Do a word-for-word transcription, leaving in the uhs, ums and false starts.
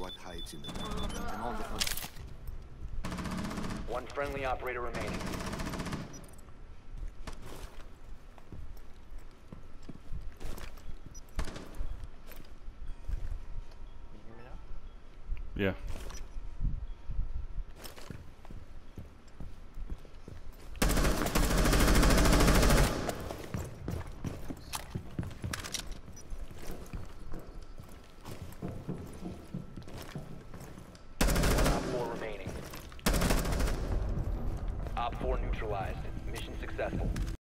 what hides in the dark. And on the One friendly operator remaining. Yeah. One Op four remaining. Op four neutralized. Mission successful.